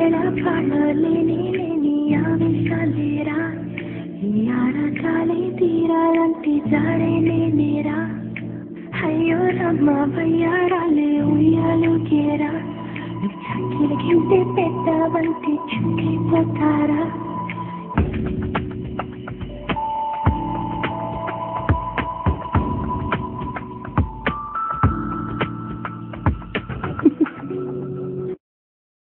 ఎలా పాడాలేని ఆవేశాలేరా ఈ ఆరాటాలే తీరాలంటే జాడే నేనేరా అయ్యో రమ్మ వయ్యారాలే ఉయ్యాలుగేరా నువ్వు చక్కెరకింటే పెట్టవంటే చుక్కిపోతారా